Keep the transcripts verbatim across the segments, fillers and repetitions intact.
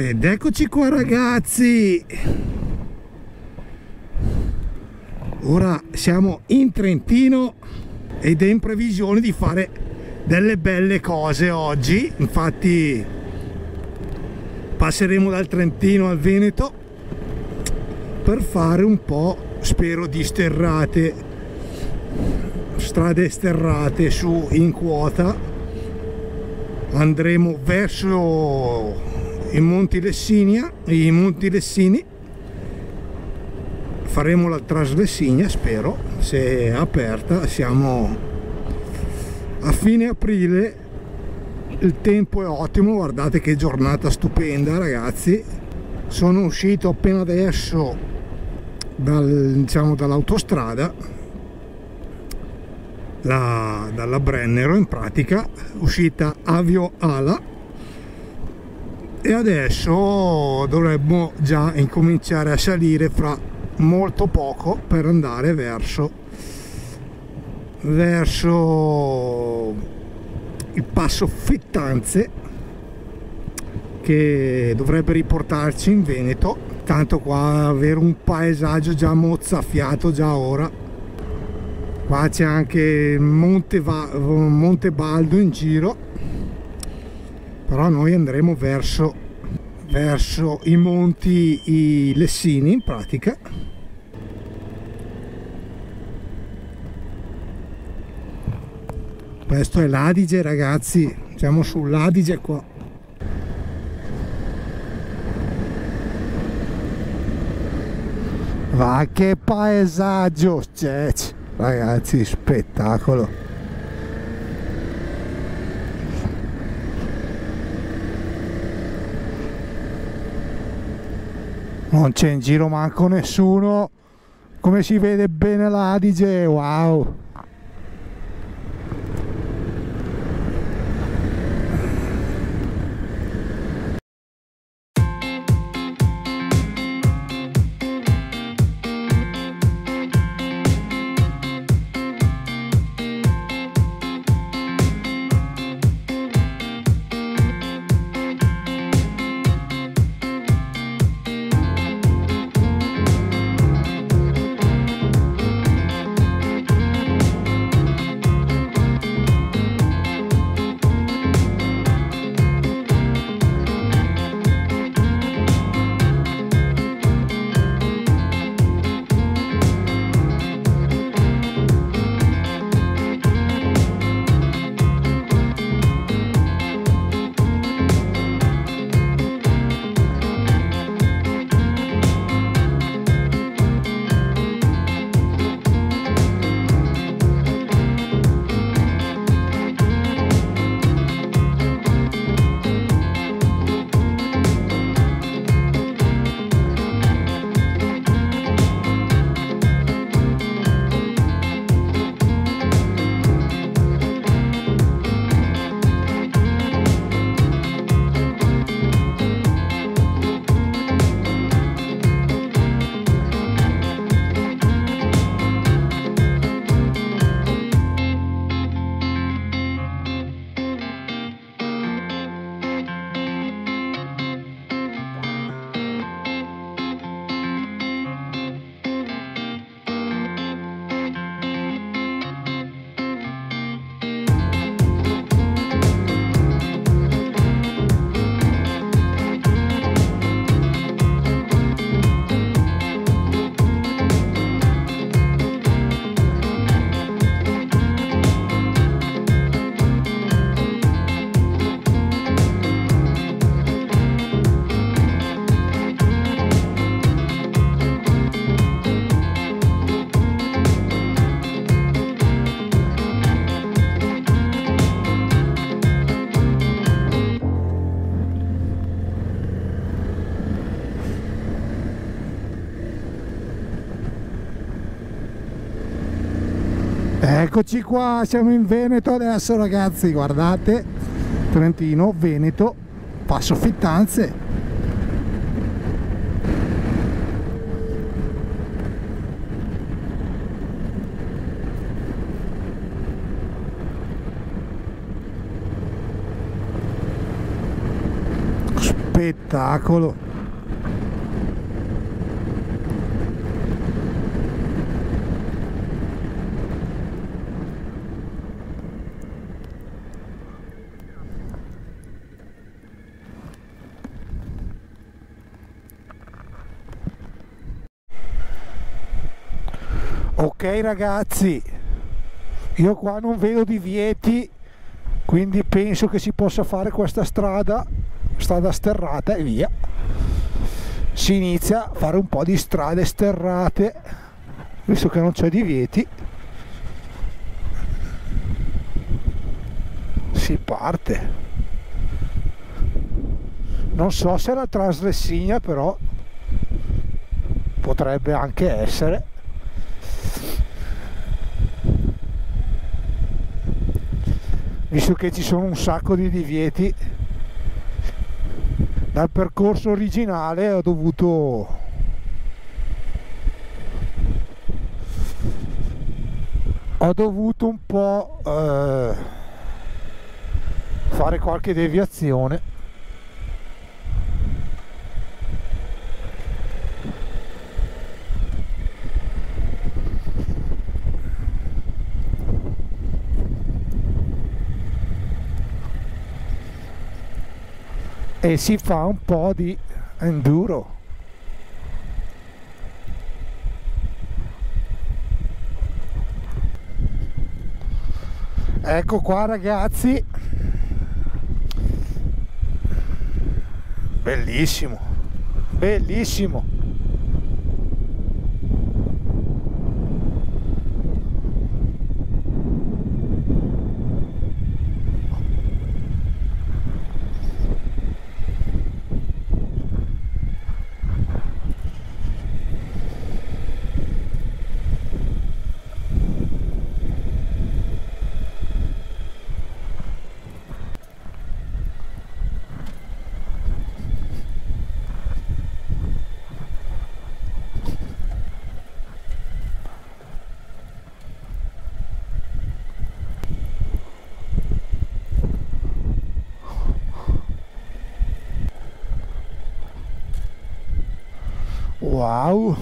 Ed eccoci qua ragazzi, ora siamo in Trentino ed è in previsione di fare delle belle cose oggi. Infatti passeremo dal Trentino al Veneto per fare un po', spero, di sterrate, strade sterrate su in quota. Andremo verso i Monti Lessinia, i Monti Lessini, faremo la Translessinia, spero, se è aperta. Siamo a fine aprile, il tempo è ottimo, guardate che giornata stupenda ragazzi. Sono uscito appena adesso dal, diciamo, dall'autostrada, la, dalla Brennero, in pratica, uscita Avio Ala, e adesso dovremmo già incominciare a salire fra molto poco per andare verso verso il passo Fittanze, che dovrebbe riportarci in Veneto. Tanto qua avere un paesaggio già mozzafiato già ora. Qua c'è anche Monte, Va Monte Baldo in giro, però noi andremo verso verso i Monti i Lessini, in pratica. Questo è l'Adige ragazzi, siamo sull'Adige qua. Va che paesaggio c'è ragazzi, spettacolo. Non c'è in giro manco nessuno, come si vede bene l'Adige, wow! Eccoci qua, siamo in Veneto adesso ragazzi, guardate, Trentino, Veneto, passo Fittanze. spettacolo. Ok ragazzi, io qua non vedo divieti, quindi penso che si possa fare questa strada, strada sterrata e via. Si inizia a fare un po' di strade sterrate, visto che non c'è divieti. Si parte. Non so se è la Translessigna, però potrebbe anche essere. Visto che ci sono un sacco di divieti, dal percorso originale ho dovuto ho dovuto un po' eh, fare qualche deviazione. E si fa un po' di enduro. Ecco qua ragazzi, bellissimo, bellissimo. Wow,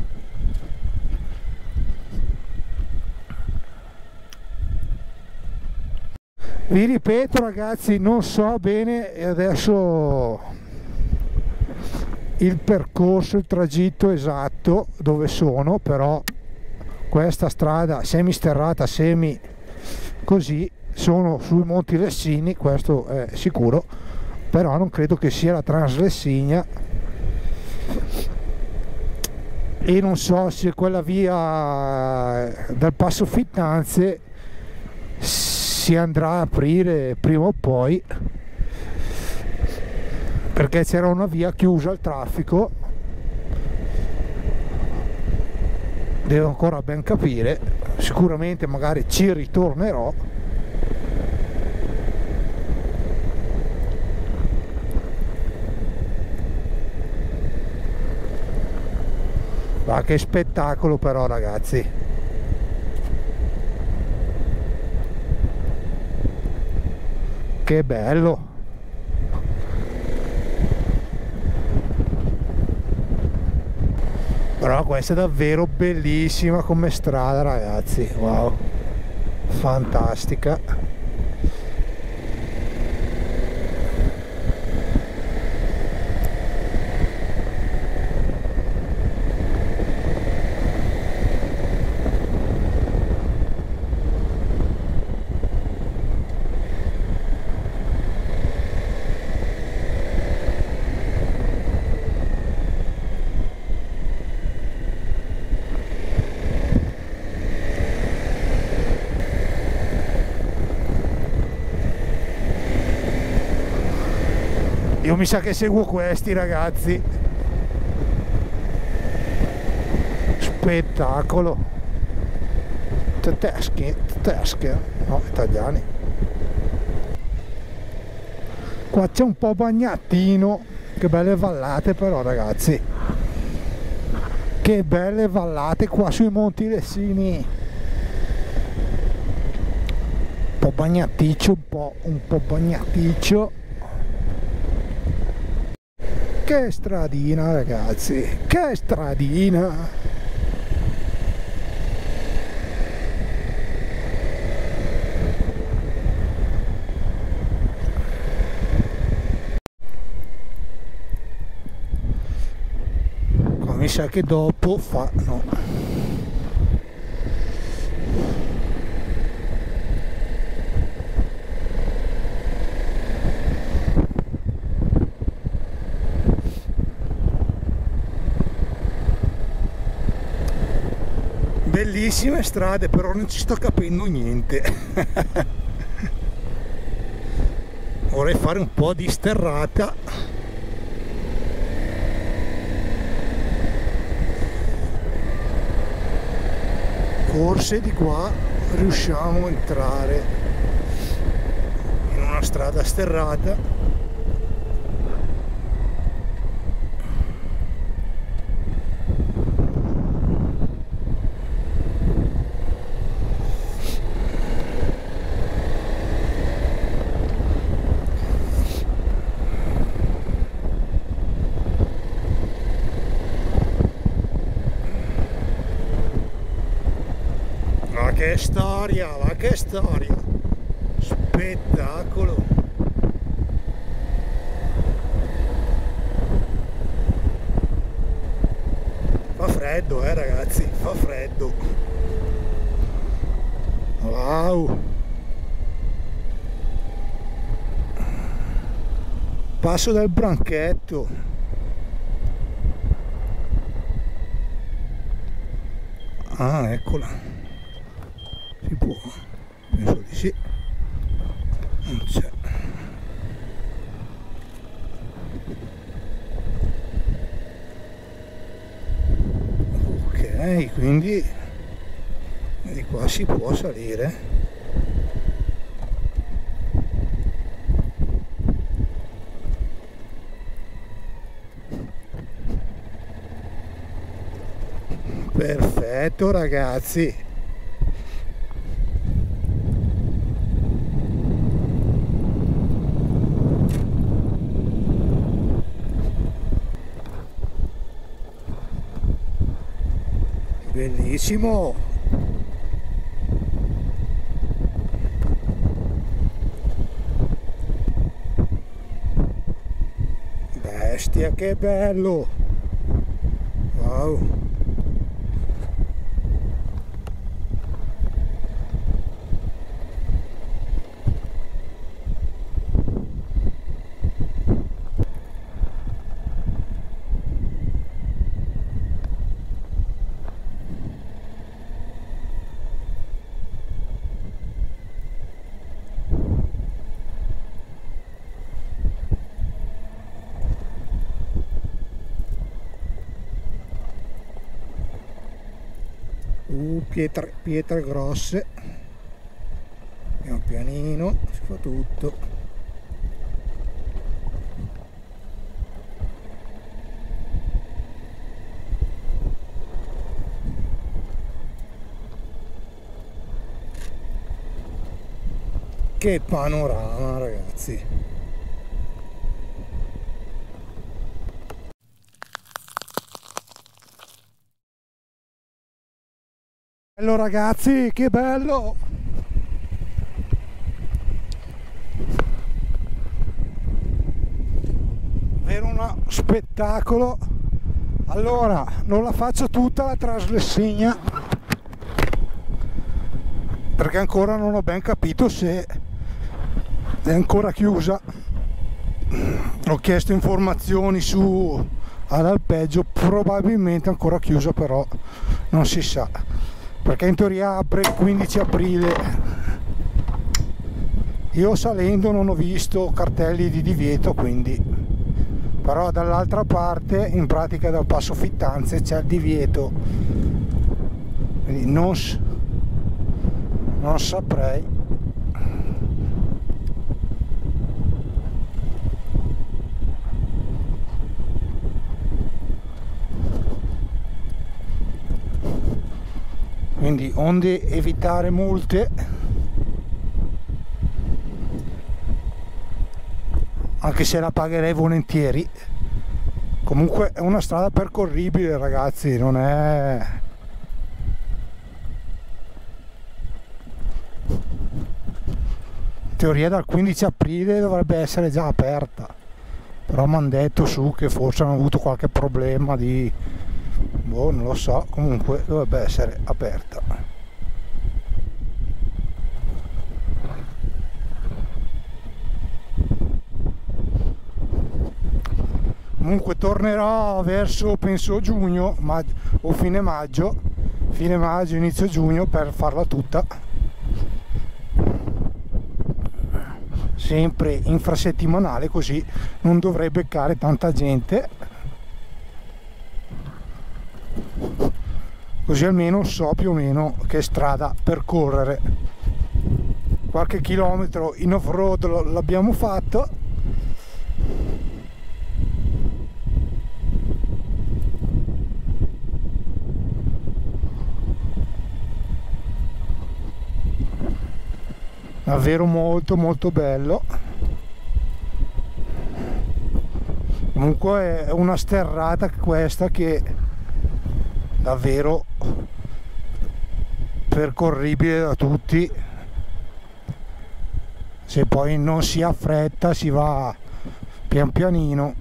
vi ripeto ragazzi, non so bene adesso il percorso, il tragitto esatto dove sono, però questa strada semi sterrata, semi così, sono sui Monti Lessini, questo è sicuro, però non credo che sia la Translessigna. E non so se quella via dal Passo Fittanze si andrà a aprire prima o poi, perché c'era una via chiusa al traffico. Devo ancora ben capire, sicuramente magari ci ritornerò. Ma che spettacolo però ragazzi, che bello. Però questa è davvero bellissima come strada ragazzi, wow, fantastica. Io mi sa che seguo questi ragazzi. Spettacolo. Tedeschi, tedeschi, no, italiani. Qua c'è un po' bagnatino, che belle vallate però ragazzi. Che belle vallate qua sui Monti Lessini. Un po' bagnaticcio, un po', un po' bagnaticcio. Che stradina, ragazzi, che stradina! Qua mi sa che dopo fa... no. Bellissime strade, però non ci sto capendo niente. Vorrei fare un po' di sterrata. Forse di qua riusciamo a entrare in una strada sterrata. Ma che storia, ma che storia, spettacolo. Fa freddo, eh ragazzi, fa freddo. Wow. Passo del Branchetto. Ah, eccola. Si può, penso di sì. Non c'è. Ok, quindi di qua si può salire. Perfetto, ragazzi. Bellissimo. Bestia, che bello. Wow. Uh, pietre, pietre grosse, pian pianino si fa tutto. Che panorama, ragazzi. Bello, ragazzi, che bello! Vero, uno spettacolo. Allora, non la faccio tutta la Traslessegna perché ancora non ho ben capito se è ancora chiusa. Ho chiesto informazioni su all'alpeggio, probabilmente ancora chiusa, però non si sa, perché in teoria apre il quindici aprile. Io salendo non ho visto cartelli di divieto, quindi, però dall'altra parte, in pratica dal passo Fittanze, c'è il divieto, quindi non, non saprei. Quindi onde evitare multe, anche se la pagherei volentieri, Comunque è una strada percorribile, ragazzi, non è... in teoria dal quindici aprile dovrebbe essere già aperta, però mi hanno detto su che forse hanno avuto qualche problema di... boh, non lo so, comunque dovrebbe essere aperta. Comunque tornerò verso, penso, giugno o fine maggio, fine maggio, inizio giugno, per farla tutta, sempre infrasettimanale, così non dovrei beccare tanta gente, così almeno so più o meno che strada percorrere. Qualche chilometro in off-road l'abbiamo fatto. Davvero molto molto bello. Comunque è una sterrata questa che davvero percorribile da tutti, se poi non si ha fretta, si va pian pianino.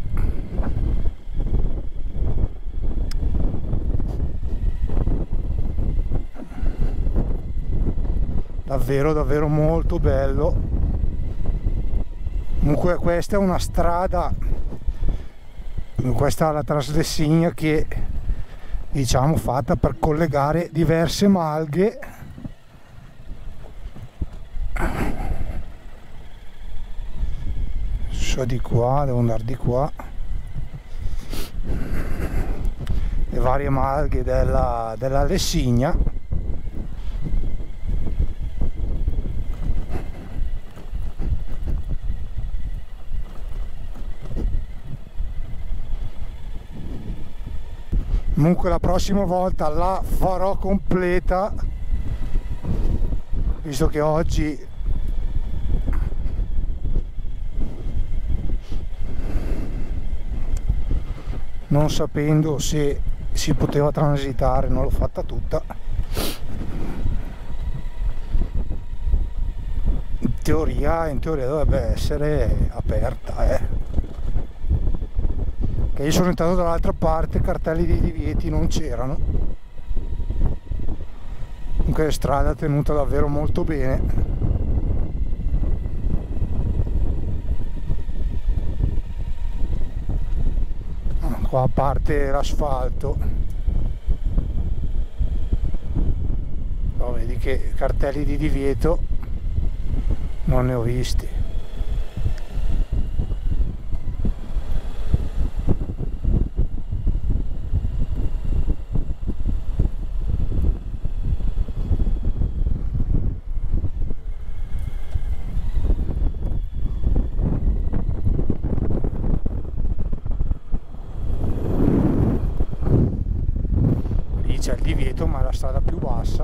Davvero davvero molto bello. Comunque questa è una strada, questa è la Translessinia, che diciamo fatta per collegare diverse malghe. So di qua, devo andare di qua, le varie malghe della, della Lessigna. Comunque la prossima volta la farò completa, visto che oggi non sapendo se si poteva transitare non l'ho fatta tutta. In teoria, in teoria dovrebbe essere aperta, eh. Che io sono entrato dall'altra parte, cartelli di divieti non c'erano. Comunque la strada è tenuta davvero molto bene. Qua a parte l'asfalto, oh, vedi che cartelli di divieto non ne ho visti. C'è il divieto, ma è la strada più bassa.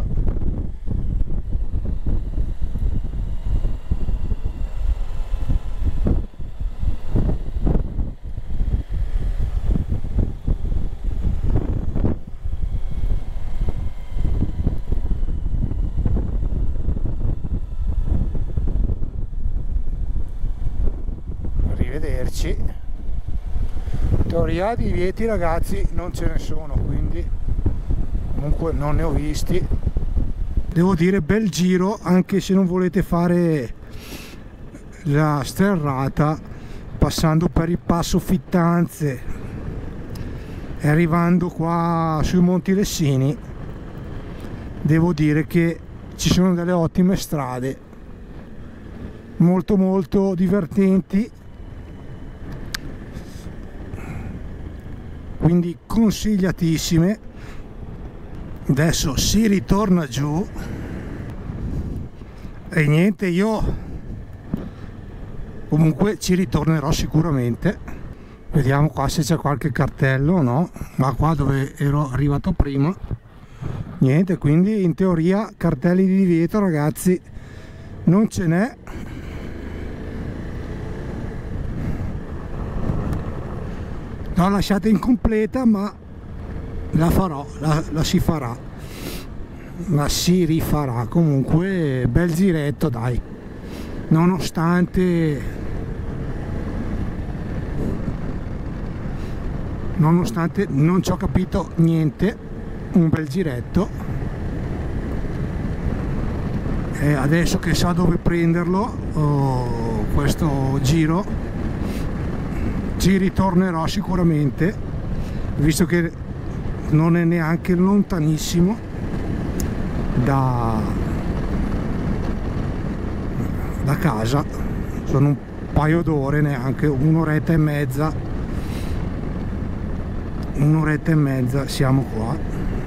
Arrivederci. In teoria di divieti, ragazzi, non ce ne sono, quindi comunque non ne ho visti. Devo dire bel giro, anche se non volete fare la sterrata passando per il passo Fittanze e arrivando qua sui Monti Lessini. Devo dire che ci sono delle ottime strade, molto molto divertenti, quindi consigliatissime. Adesso si ritorna giù e niente, io comunque ci ritornerò sicuramente. Vediamo qua se c'è qualche cartello, no? Ma qua dove ero arrivato prima niente, quindi in teoria cartelli di divieto, ragazzi, non ce n'è. l'ho lasciata incompleta, ma la farò, la, la si farà, la si rifarà. Comunque bel giretto, dai, nonostante nonostante non ci ho capito niente, un bel giretto. E adesso che so dove prenderlo, oh, questo giro ci ritornerò sicuramente, visto che non è neanche lontanissimo da, da casa, sono un paio d'ore, neanche un'oretta e mezza un'oretta e mezza siamo qua.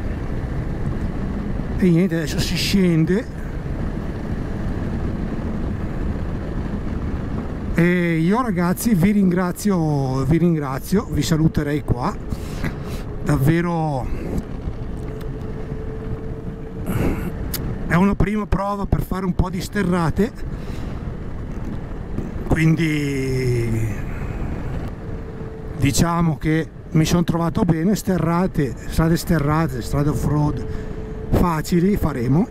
E niente, adesso si scende e io ragazzi vi ringrazio vi ringrazio vi saluterei qua. Davvero è una prima prova per fare un po' di sterrate, quindi diciamo che mi sono trovato bene. Sterrate, strade sterrate, strade off-road facili faremo,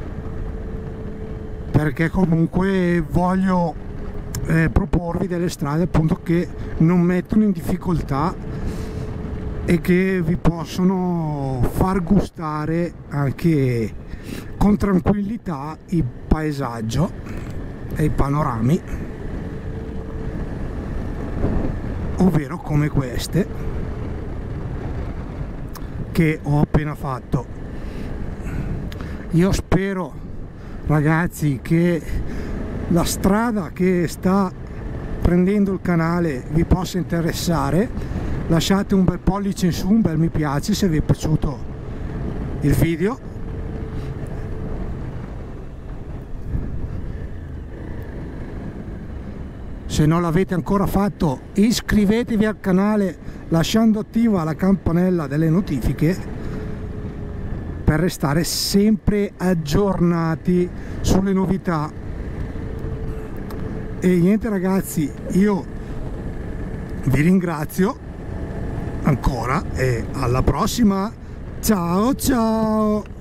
perché comunque voglio eh, proporvi delle strade appunto che non mettono in difficoltà e che vi possono far gustare anche con tranquillità il paesaggio e i panorami, ovvero come queste che ho appena fatto. Io spero ragazzi che la strada che sta prendendo il canale vi possa interessare. Lasciate un bel pollice in su, un bel mi piace se vi è piaciuto il video. Se non l'avete ancora fatto, iscrivetevi al canale lasciando attiva la campanella delle notifiche per restare sempre aggiornati sulle novità. E niente ragazzi, io vi ringrazio ancora e alla prossima, ciao ciao.